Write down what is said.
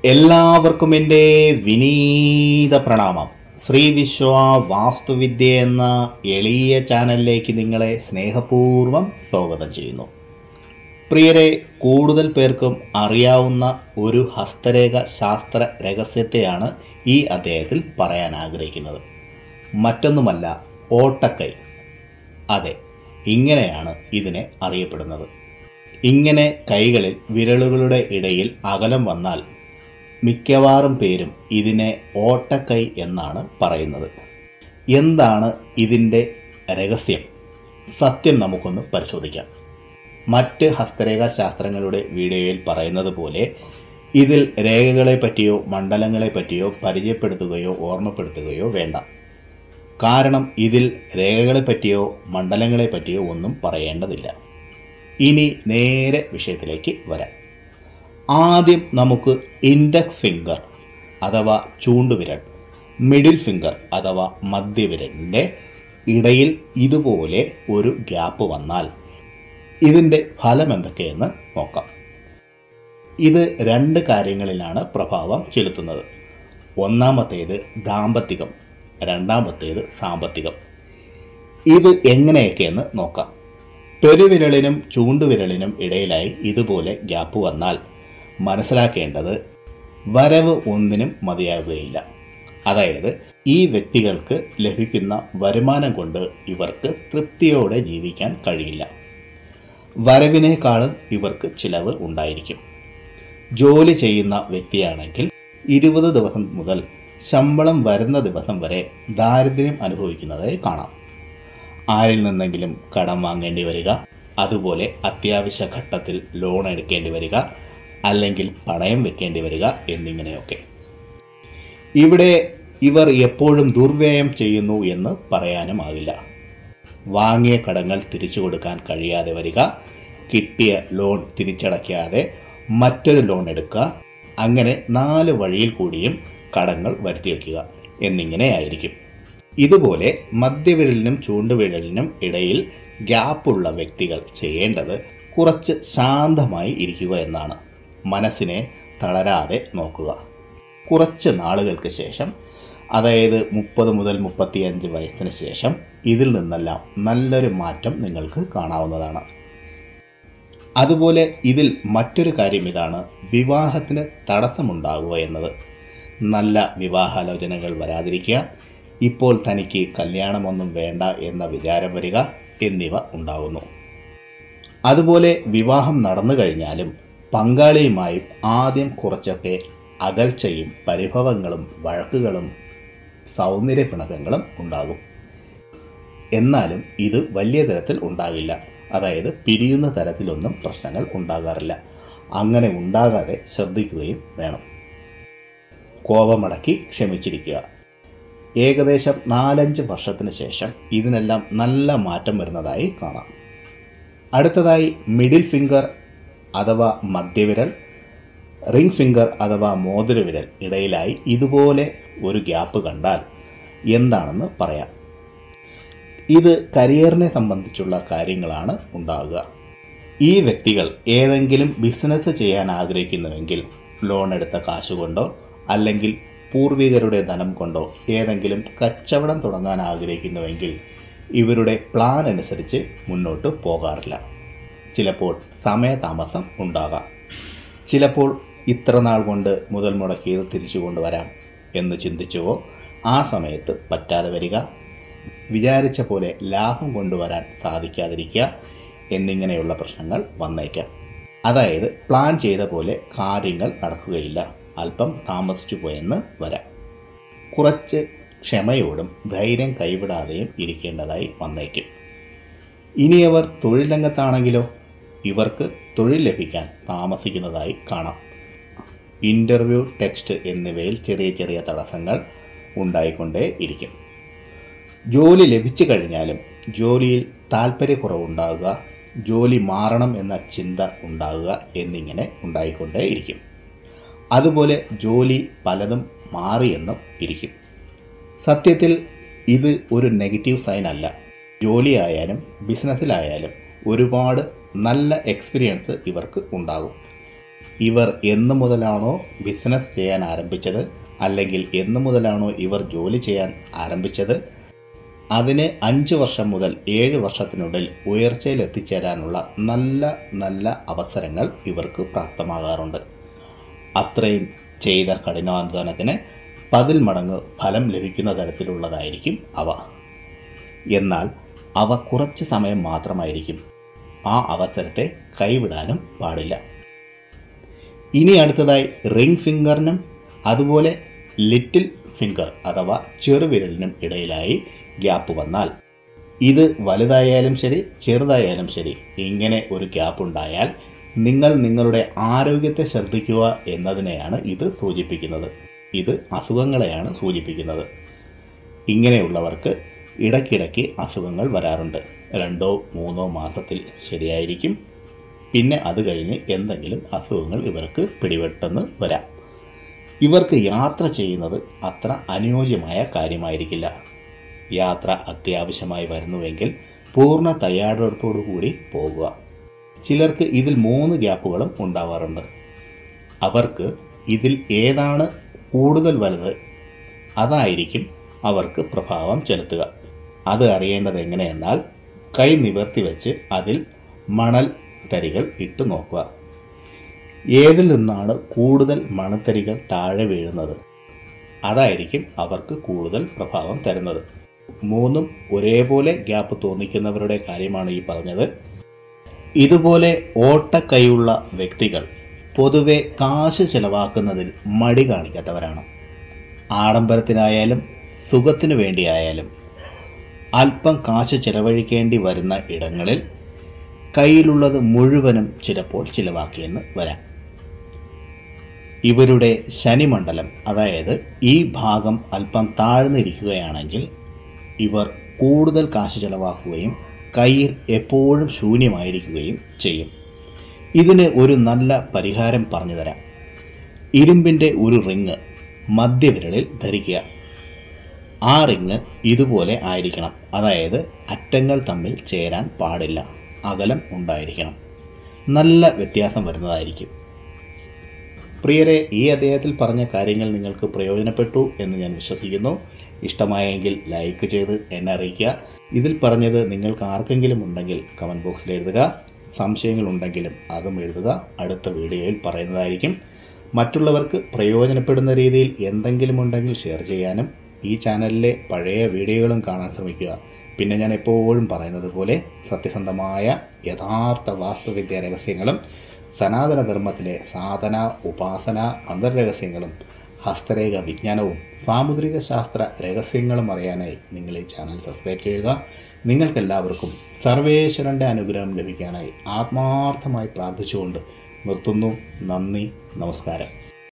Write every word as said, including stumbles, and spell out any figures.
എല്ലാവർക്കും എൻ്റെ വിനീത പ്രണാമം. ശ്രീ വിശ്വ വാസ്തുവിദ്യ എന്ന എളിയ ചാനലിലേക്ക് നിങ്ങളെ സ്നേഹപൂർവ്വം സ്വാഗതം ചെയ്യുന്നു. പ്രിയരെ, കൂടുതൽ പേർക്കും അറിയാവുന്ന ഒരു ഹസ്തരേഖ ശാസ്ത്ര രഹസ്യത്തെയാണ് ഈ അധ്യായത്തിൽ പറയാൻ ആഗ്രഹിക്കുന്നത്. മറ്റൊന്നുമല്ല, ഓട്ടക്കൈ. അതെ, ഇങ്ങനെയാണ് ഇതിനെ അറിയപ്പെടുന്നത്. ഇങ്ങനെ കൈകളിൽ വിരലുകളുടെ ഇടയിൽ അകലം വന്നാൽ മിക്കവാറും പേരും ഇതിനെ ഓട്ടക്കൈ എന്നാണ് പറയുന്നത്. എന്താണ് ഇതിൻ്റെ രഹസ്യം? സത്യം നമുക്കൊന്ന് പരിശോധിക്കാം. മറ്റ് ഹസ്തരേഖാ ശാസ്ത്രങ്ങളുടെ വീഡിയോയിൽ പറയുന്നത് പോലെ ഇതിൽ രേഖകളെ പറ്റിയോ മണ്ഡലങ്ങളെ പറ്റിയോ പരിചയപ്പെടുത്തുകയോ ഓർമ്മപ്പെടുത്തുകയോ വേണ്ട. കാരണം ഇതിൽ രേഖകളെ പറ്റിയോ മണ്ഡലങ്ങളെ പറ്റിയോ ഒന്നും പറയേണ്ടതില്ല. ഇനി നേരെ വിഷയത്തിലേക്ക് വരാം. ആദ്യം നമുക്ക് ഇൻഡെക്സ് ഫിംഗർ അഥവാ ചൂണ്ടുവിരൽ, മിഡിൽ ഫിംഗർ അഥവാ മധ്യവിരലിൻ്റെ ഇടയിൽ ഇതുപോലെ ഒരു ഗ്യാപ്പ് വന്നാൽ ഇതിൻ്റെ ഫലം എന്തൊക്കെയെന്ന് നോക്കാം. ഇത് രണ്ട് കാര്യങ്ങളിലാണ് പ്രഭാവം ചെലുത്തുന്നത്. ഒന്നാമത്തേത് ദാമ്പത്തികം, രണ്ടാമത്തേത് സാമ്പത്തികം. ഇത് എങ്ങനെയൊക്കെയെന്ന് നോക്കാം. പെരുവിരലിനും ചൂണ്ടുവിരലിനും ഇടയിലായി ഇതുപോലെ ഗ്യാപ്പ് വന്നാൽ മനസ്സിലാക്കേണ്ടത് വരവ് ഒന്നിനും മതിയാകുകയില്ല. അതായത് ഈ വ്യക്തികൾക്ക് ലഭിക്കുന്ന വരുമാനം കൊണ്ട് ഇവർക്ക് തൃപ്തിയോടെ ജീവിക്കാൻ കഴിയില്ല. വരവിനേക്കാളും ഇവർക്ക് ചിലവ് ഉണ്ടായിരിക്കും. ജോലി ചെയ്യുന്ന വ്യക്തിയാണെങ്കിൽ ഇരുപത് ദിവസം മുതൽ ശമ്പളം വരുന്ന ദിവസം വരെ ദാരിദ്ര്യം അനുഭവിക്കുന്നതായി കാണാം. ആരിൽ നിന്നെങ്കിലും കടം വാങ്ങേണ്ടി വരിക, അതുപോലെ അത്യാവശ്യ ഘട്ടത്തിൽ ലോൺ എടുക്കേണ്ടി വരിക, അല്ലെങ്കിൽ പണയം വെക്കേണ്ടി വരിക എന്നിങ്ങനെയൊക്കെ. ഇവിടെ ഇവർ എപ്പോഴും ദുർവ്യയം ചെയ്യുന്നു എന്ന് പറയാനുമാകില്ല. വാങ്ങിയ കടങ്ങൾ തിരിച്ചു കൊടുക്കാൻ കഴിയാതെ വരിക, കിട്ടിയ ലോൺ തിരിച്ചടയ്ക്കാതെ മറ്റൊരു ലോൺ എടുക്കുക, അങ്ങനെ നാല് വഴിയിൽ കൂടിയും കടങ്ങൾ വരുത്തി വയ്ക്കുക എന്നിങ്ങനെയായിരിക്കും. ഇതുപോലെ മധ്യവിരലിനും ചൂണ്ടുവിരലിനും ഇടയിൽ ഗ്യാപ്പുള്ള വ്യക്തികൾ ചെയ്യേണ്ടത് കുറച്ച് ശാന്തമായി ഇരിക്കുക എന്നാണ്. മനസ്സിനെ തളരാതെ നോക്കുക. കുറച്ച് നാളുകൾക്ക് ശേഷം, അതായത് മുപ്പത് മുതൽ മുപ്പത്തിയഞ്ച് വയസ്സിന് ശേഷം ഇതിൽ നിന്നെല്ലാം നല്ലൊരു മാറ്റം നിങ്ങൾക്ക് കാണാവുന്നതാണ്. അതുപോലെ ഇതിൽ മറ്റൊരു കാര്യം ഇതാണ്, വിവാഹത്തിന് തടസ്സമുണ്ടാകുക എന്നത്. നല്ല വിവാഹാലോചനകൾ വരാതിരിക്കുക, ഇപ്പോൾ തനിക്ക് കല്യാണമൊന്നും വേണ്ട എന്ന വിചാരം വരിക എന്നിവ ഉണ്ടാകുന്നു. അതുപോലെ വിവാഹം നടന്നു കഴിഞ്ഞാലും പങ്കാളിയുമായും ആദ്യം കുറച്ചൊക്കെ അകൽച്ചയും പരിഭവങ്ങളും വഴക്കുകളും സൗന്ദര്യ പിണക്കങ്ങളും ഉണ്ടാകും. എന്നാലും ഇത് വലിയ തരത്തിൽ ഉണ്ടാകില്ല. അതായത് പിരിയുന്ന തരത്തിലൊന്നും പ്രശ്നങ്ങൾ ഉണ്ടാകാറില്ല. അങ്ങനെ ഉണ്ടാകാതെ ശ്രദ്ധിക്കുകയും വേണം. കോപമടക്കി ക്ഷമിച്ചിരിക്കുക. ഏകദേശം നാലഞ്ച് വർഷത്തിന് ശേഷം ഇതിനെല്ലാം നല്ല മാറ്റം വരുന്നതായി കാണാം. അടുത്തതായി മിഡിൽ ഫിംഗർ അഥവാ മധ്യവിരൽ, റിംഗ് ഫിംഗർ അഥവാ മോതിരവിരൽ ഇടയിലായി ഇതുപോലെ ഒരു ഗ്യാപ്പ് കണ്ടാൽ എന്താണെന്ന് പറയാം. ഇത് കരിയറിനെ സംബന്ധിച്ചുള്ള കാര്യങ്ങളാണ് ഉണ്ടാകുക. ഈ വ്യക്തികൾ ഏതെങ്കിലും ബിസിനസ് ചെയ്യാൻ ആഗ്രഹിക്കുന്നുവെങ്കിൽ ലോൺ എടുത്ത കാശുകൊണ്ടോ അല്ലെങ്കിൽ പൂർവികരുടെ ധനം കൊണ്ടോ ഏതെങ്കിലും കച്ചവടം തുടങ്ങാൻ ആഗ്രഹിക്കുന്നുവെങ്കിൽ ഇവരുടെ പ്ലാൻ അനുസരിച്ച് മുന്നോട്ട് പോകാറില്ല. ചിലപ്പോൾ സമയതാമസം ഉണ്ടാകാം. ചിലപ്പോൾ ഇത്ര നാൾ കൊണ്ട് മുതൽ മുടക്കിയത് തിരിച്ചു കൊണ്ടുവരാം എന്ന് ചിന്തിച്ചുവോ ആ സമയത്ത് പറ്റാതെ വരിക, വിചാരിച്ച പോലെ ലാഭം കൊണ്ടുവരാൻ സാധിക്കാതിരിക്കുക എന്നിങ്ങനെയുള്ള പ്രശ്നങ്ങൾ വന്നേക്കാം. അതായത് പ്ലാൻ ചെയ്ത പോലെ കാര്യങ്ങൾ നടക്കുകയില്ല, അല്പം താമസിച്ചു പോയെന്ന് വരാം. കുറച്ച് ക്ഷമയോടും ധൈര്യം കൈവിടാതെയും ഇരിക്കേണ്ടതായി വന്നേക്കും. ഇനി അവർ തൊഴിൽ രംഗത്താണെങ്കിലോ ഇവർക്ക് തൊഴിൽ ലഭിക്കാൻ താമസിക്കുന്നതായി കാണാം. ഇൻ്റർവ്യൂ, ടെക്സ്റ്റ് എന്നിവയിൽ ചെറിയ ചെറിയ തടസ്സങ്ങൾ ഉണ്ടായിക്കൊണ്ടേ ഇരിക്കും. ജോലി ലഭിച്ചു കഴിഞ്ഞാലും ജോലിയിൽ താല്പര്യക്കുറവുണ്ടാകുക, ജോലി മാറണം എന്ന ചിന്ത ഉണ്ടാകുക എന്നിങ്ങനെ ഉണ്ടായിക്കൊണ്ടേ ഇരിക്കും. അതുപോലെ ജോലി പലതും മാറിയെന്നും ഇരിക്കും. സത്യത്തിൽ ഇത് ഒരു നെഗറ്റീവ് സൈൻ അല്ല. ജോലിയായാലും ബിസിനസ്സിലായാലും ഒരുപാട് നല്ല എക്സ്പീരിയൻസ് ഇവർക്ക് ഉണ്ടാകും. ഇവർ എന്നു മുതലാണോ ബിസിനസ് ചെയ്യാൻ ആരംഭിച്ചത്, അല്ലെങ്കിൽ എന്നു മുതലാണോ ഇവർ ജോലി ചെയ്യാൻ ആരംഭിച്ചത്, അതിന് അഞ്ച് വർഷം മുതൽ ഏഴ് വർഷത്തിനുള്ളിൽ ഉയർച്ചയിൽ എത്തിച്ചേരാനുള്ള നല്ല നല്ല അവസരങ്ങൾ ഇവർക്ക് പ്രാപ്തമാകാറുണ്ട്. അത്രയും ചെയ്ത കഠിനാധ്വാനത്തിന് പതിൽ മടങ്ങ് ഫലം ലഭിക്കുന്ന തരത്തിലുള്ളതായിരിക്കും അവ. എന്നാൽ അവ കുറച്ച് സമയം മാത്രമായിരിക്കും. ആ അവസരത്തെ കൈവിടാനും പാടില്ല. ഇനി അടുത്തതായി റിംഗ് ഫിംഗറിനും അതുപോലെ ലിറ്റിൽ ഫിംഗർ അഥവാ ചെറുവിരലിനും ഇടയിലായി ഗ്യാപ്പ് വന്നാൽ, ഇത് വലുതായാലും ശരി ചെറുതായാലും ശരി, ഇങ്ങനെ ഒരു ഗ്യാപ്പ് ഉണ്ടായാൽ നിങ്ങൾ നിങ്ങളുടെ ആരോഗ്യത്തെ ശ്രദ്ധിക്കുക എന്നതിനെയാണ് ഇത് സൂചിപ്പിക്കുന്നത്. ഇത് അസുഖങ്ങളെയാണ് സൂചിപ്പിക്കുന്നത്. ഇങ്ങനെയുള്ളവർക്ക് ഇടയ്ക്കിടയ്ക്ക് അസുഖങ്ങൾ വരാറുണ്ട്. രണ്ടോ മൂന്നോ മാസത്തിൽ ശരിയായിരിക്കും. പിന്നെ അത് കഴിഞ്ഞ് എന്തെങ്കിലും അസുഖങ്ങൾ ഇവർക്ക് പിടിപെട്ടെന്ന് വരാം. ഇവർക്ക് യാത്ര ചെയ്യുന്നത് അത്ര അനുയോജ്യമായ കാര്യമായിരിക്കില്ല. യാത്ര അത്യാവശ്യമായി വരുന്നുവെങ്കിൽ പൂർണ്ണ തയ്യാറെടുപ്പോടു കൂടി പോകുക. ചിലർക്ക് ഇതിൽ മൂന്ന് ഗ്യാപ്പുകളും ഉണ്ടാവാറുണ്ട്. അവർക്ക് ഇതിൽ ഏതാണ് കൂടുതൽ വലുത് അതായിരിക്കും അവർക്ക് പ്രഭാവം ചെലുത്തുക. അത് അറിയേണ്ടത് എങ്ങനെയെന്നാൽ, കൈ നിവർത്തി വെച്ച് അതിൽ മണൽ തരികൾ ഇട്ട് നോക്കുക. ഏതിൽ നിന്നാണ് കൂടുതൽ മണത്തരികൾ താഴെ വീഴുന്നത് അതായിരിക്കും അവർക്ക് കൂടുതൽ പ്രഭാവം തരുന്നത്. മൂന്നും ഒരേപോലെ ഗ്യാപ്പ് തോന്നിക്കുന്നവരുടെ കാര്യമാണ് ഈ പറഞ്ഞത്. ഇതുപോലെ ഓട്ടക്കൈയുള്ള വ്യക്തികൾ പൊതുവെ കാശ് ചെലവാക്കുന്നതിൽ മടി കാണിക്കാത്തവരാണ്. ആഡംബരത്തിനായാലും സുഖത്തിനു വേണ്ടിയായാലും അല്പം കാശ് ചിലവഴിക്കേണ്ടി വരുന്ന ഇടങ്ങളിൽ കയ്യിലുള്ളത് മുഴുവനും ചിലപ്പോൾ ചിലവാക്കിയെന്ന് വരാം. ഇവരുടെ ശനിമണ്ഡലം, അതായത് ഈ ഭാഗം അല്പം താഴ്ന്നിരിക്കുകയാണെങ്കിൽ ഇവർ കൂടുതൽ കാശ് ചിലവാക്കുകയും കയ്യിൽ എപ്പോഴും ശൂന്യമായിരിക്കുകയും ചെയ്യും. ഇതിന് ഒരു നല്ല പരിഹാരം പറഞ്ഞു തരാം. ഇരുമ്പിൻ്റെ ഒരു റിങ് മധ്യവിരലിൽ ധരിക്കുക. ആ റിങ് ഇതുപോലെ ആയിരിക്കണം. അതായത് അറ്റങ്ങൾ തമ്മിൽ ചേരാൻ പാടില്ല, അകലം ഉണ്ടായിരിക്കണം. നല്ല വ്യത്യാസം വരുന്നതായിരിക്കും. പ്രിയരെ, ഈ അധ്യായത്തിൽ പറഞ്ഞ കാര്യങ്ങൾ നിങ്ങൾക്ക് പ്രയോജനപ്പെട്ടു എന്ന് ഞാൻ വിശ്വസിക്കുന്നു. ഇഷ്ടമായെങ്കിൽ ലൈക്ക് ചെയ്ത് എന്നെ അറിയിക്കുക. ഇതിൽ പറഞ്ഞത് നിങ്ങൾക്ക് ആർക്കെങ്കിലും ഉണ്ടെങ്കിൽ കമൻറ്റ് ബോക്സിൽ എഴുതുക. സംശയങ്ങളുണ്ടെങ്കിലും അതും എഴുതുക. അടുത്ത വീഡിയോയിൽ പറയുന്നതായിരിക്കും. മറ്റുള്ളവർക്ക് പ്രയോജനപ്പെടുന്ന രീതിയിൽ എന്തെങ്കിലും ഉണ്ടെങ്കിൽ ഷെയർ ചെയ്യാനും ഈ ചാനലിലെ പഴയ വീഡിയോകളും കാണാൻ ശ്രമിക്കുക. പിന്നെ ഞാൻ എപ്പോഴും പറയുന്നത് പോലെ സത്യസന്ധമായ യഥാർത്ഥ വാസ്തുവിദ്യ രഹസ്യങ്ങളും സനാതനധർമ്മത്തിലെ സാധന ഉപാസന മന്ത്രരഹസ്യങ്ങളും ഹസ്തരേഖ വിജ്ഞാനവും സാമുദ്രിക ശാസ്ത്ര രഹസ്യങ്ങളും അറിയാനായി നിങ്ങൾ ഈ ചാനൽ സബ്സ്ക്രൈബ് ചെയ്യുക. നിങ്ങൾക്കെല്ലാവർക്കും സർവേശ്വരൻ്റെ അനുഗ്രഹം ലഭിക്കാനായി ആത്മാർത്ഥമായി പ്രാർത്ഥിച്ചുകൊണ്ട് നിർത്തുന്നു. നന്ദി, നമസ്കാരം.